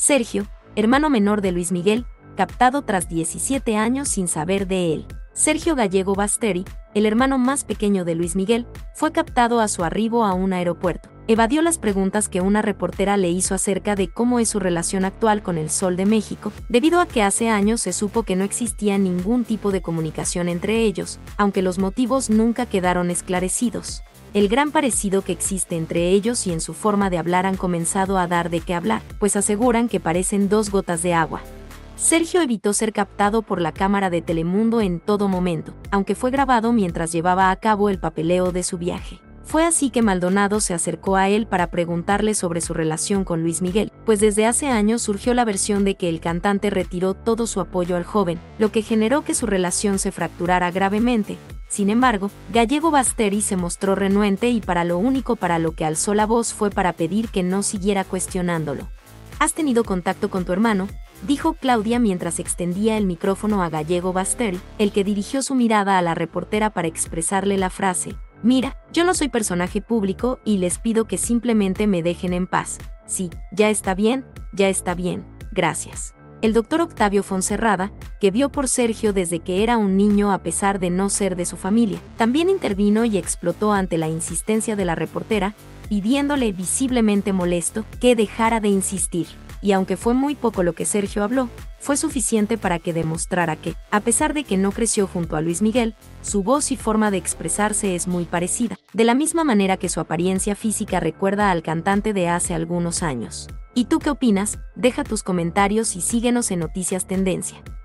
Sergio, hermano menor de Luis Miguel, captado tras 17 años sin saber de él. Sergio Gallego Basteri, el hermano más pequeño de Luis Miguel, fue captado a su arribo a un aeropuerto. Evadió las preguntas que una reportera le hizo acerca de cómo es su relación actual con el Sol de México, debido a que hace años se supo que no existía ningún tipo de comunicación entre ellos, aunque los motivos nunca quedaron esclarecidos. El gran parecido que existe entre ellos y en su forma de hablar han comenzado a dar de qué hablar, pues aseguran que parecen dos gotas de agua. Sergio evitó ser captado por la cámara de Telemundo en todo momento, aunque fue grabado mientras llevaba a cabo el papeleo de su viaje. Fue así que Maldonado se acercó a él para preguntarle sobre su relación con Luis Miguel, pues desde hace años surgió la versión de que el cantante retiró todo su apoyo al joven, lo que generó que su relación se fracturara gravemente. Sin embargo, Gallego Basteri se mostró renuente y para lo único para lo que alzó la voz fue para pedir que no siguiera cuestionándolo. ¿Has tenido contacto con tu hermano?, dijo Claudia mientras extendía el micrófono a Gallego Basteri, el que dirigió su mirada a la reportera para expresarle la frase: «Mira, yo no soy personaje público y les pido que simplemente me dejen en paz. Sí, ya está bien, gracias». El doctor Octavio Fonserrada, que vio por Sergio desde que era un niño a pesar de no ser de su familia, también intervino y explotó ante la insistencia de la reportera, pidiéndole visiblemente molesto que dejara de insistir. Y aunque fue muy poco lo que Sergio habló, fue suficiente para que demostrara que, a pesar de que no creció junto a Luis Miguel, su voz y forma de expresarse es muy parecida, de la misma manera que su apariencia física recuerda al cantante de hace algunos años. ¿Y tú qué opinas? Deja tus comentarios y síguenos en Noticias Tendencia.